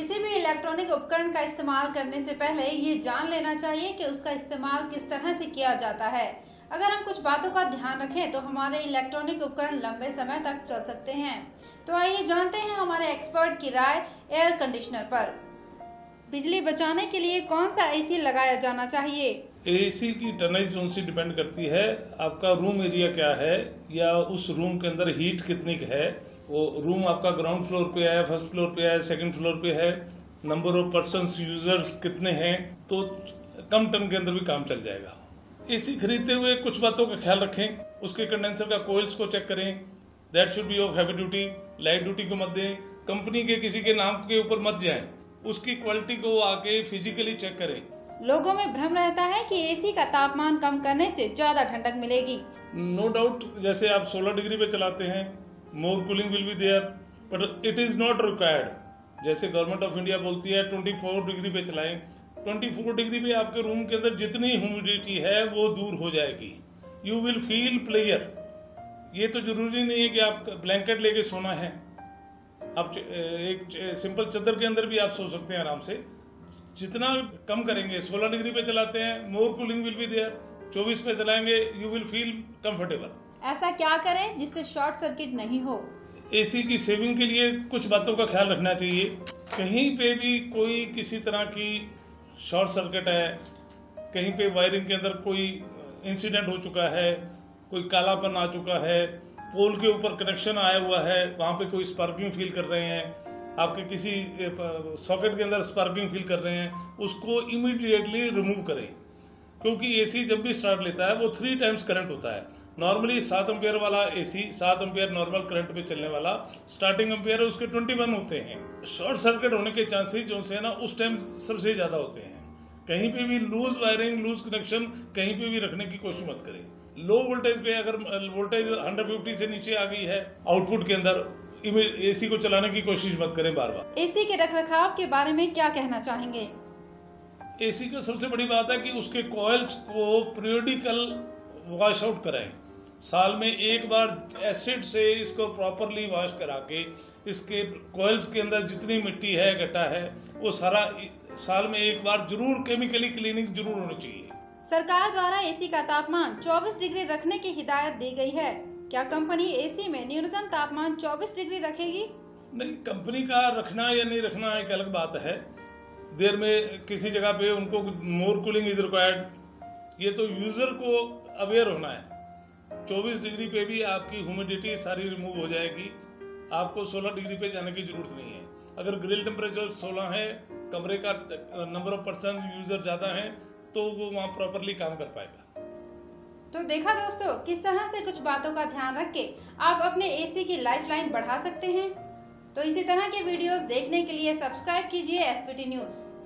किसी भी इलेक्ट्रॉनिक उपकरण का इस्तेमाल करने से पहले ये जान लेना चाहिए कि उसका इस्तेमाल किस तरह से किया जाता है। अगर हम कुछ बातों का ध्यान रखें तो हमारे इलेक्ट्रॉनिक उपकरण लंबे समय तक चल सकते हैं। तो आइए जानते हैं हमारे एक्सपर्ट की राय एयर कंडीशनर पर। बिजली बचाने के लिए कौन सा एसी लगाया जाना चाहिए? एसी की टनेज उनसे डिपेंड करती है, आपका रूम एरिया क्या है या उस रूम के अंदर हीट कितनी है। वो रूम आपका ग्राउंड फ्लोर पे है, फर्स्ट फ्लोर पे है, सेकंड फ्लोर पे है, नंबर ऑफ पर्सन्स यूजर्स कितने हैं, तो कम टन के अंदर भी काम चल जाएगा। एसी खरीदते हुए कुछ बातों का ख्याल रखें। उसके कंडेंसर का कोइल्स को चेक करें, that should be of heavy duty, light duty को मत दें, कंपनी के किसी के नाम के ऊपर मत जाएं, उसकी क्वालिटी को आके फिजिकली चेक करें। लोगों में भ्रम रहता है कि एसी का तापमान कम करने से ज्यादा ठंडक मिलेगी। नो डाउट, जैसे आप 16 डिग्री पे चलाते हैं, more cooling will be there, but it is not required. जैसे गवर्नमेंट ऑफ इंडिया बोलती है 24 डिग्री पे चलाएं। 24 डिग्री पे आपके रूम के अंदर जितनी ह्यूमिडिटी है वो दूर हो जाएगी, यू विल फील प्लेयर। ये तो जरूरी नहीं है कि आप ब्लैंकेट लेके सोना है, आप एक सिंपल चादर के अंदर भी आप सो सकते हैं आराम से। जितना कम करेंगे, 16 डिग्री पे चलाते हैं, more cooling will be there, 24 पे चलाएंगे, यू विल फील कंफर्टेबल। ऐसा क्या करें जिससे शॉर्ट सर्किट नहीं हो? एसी की सेविंग के लिए कुछ बातों का ख्याल रखना चाहिए। कहीं पे भी कोई किसी तरह की शॉर्ट सर्किट है, कहीं पे वायरिंग के अंदर कोई इंसिडेंट हो चुका है, कोई कालापन आ चुका है, पोल के ऊपर कनेक्शन आया हुआ है, वहां पे कोई स्पार्किंग फील कर रहे हैं, आपके किसी सॉकेट के अंदर स्पार्किंग फील कर रहे हैं, उसको इमीडिएटली रिमूव करें। क्योंकि एसी जब भी स्टार्ट लेता है वो 3 टाइम्स करंट होता है। नॉर्मली 7 एम्पियर वाला एसी, 7 एम्पियर नॉर्मल करंट पे चलने वाला, स्टार्टिंग एम्पियर उसके 21 होते हैं। शॉर्ट सर्किट होने के चांसेस जो है ना उस टाइम सबसे ज्यादा होते हैं। कहीं पे भी लूज वायरिंग, लूज कनेक्शन कहीं पे भी रखने की कोशिश मत करें। लो वोल्टेज पे अगर वोल्टेज 150 से नीचे आ गई है आउटपुट के अंदर, एसी को चलाने की कोशिश मत करें बार बार। एसी के रखरखाव के बारे में क्या कहना चाहेंगे? एसी का सबसे बड़ी बात है कि उसके कॉइल्स को पीरियडिकल वॉश आउट कराएं। साल में एक बार एसिड से इसको प्रॉपरली वॉश करा के इसके कॉइल्स के अंदर जितनी मिट्टी है, गड्ढा है, वो सारा साल में एक बार जरूर केमिकली क्लीनिंग जरूर होनी चाहिए। सरकार द्वारा एसी का तापमान 24 डिग्री रखने की हिदायत दी गई है। क्या कंपनी एसी में न्यूनतम तापमान 24 डिग्री रखेगी? नहीं, कंपनी का रखना या नहीं रखना एक अलग बात है। देर में किसी जगह पे उनको मोर कूलिंग इज रिक्वायर्ड, ये तो यूजर को अवेयर होना है। 24 डिग्री पे भी आपकी ह्यूमिडिटी सारी रिमूव हो जाएगी, आपको 16 डिग्री पे जाने की जरूरत नहीं है। अगर ग्रिल टेम्परेचर 16 है, कमरे का नंबर ऑफ पर्सन यूजर ज्यादा है, तो वो वहाँ प्रॉपरली काम कर पाएगा। तो देखा दोस्तों, किस तरह से कुछ बातों का ध्यान रख के आप अपने एसी की लाइफलाइन बढ़ा सकते हैं। तो इसी तरह के वीडियोस देखने के लिए सब्सक्राइब कीजिए एसपीटी न्यूज।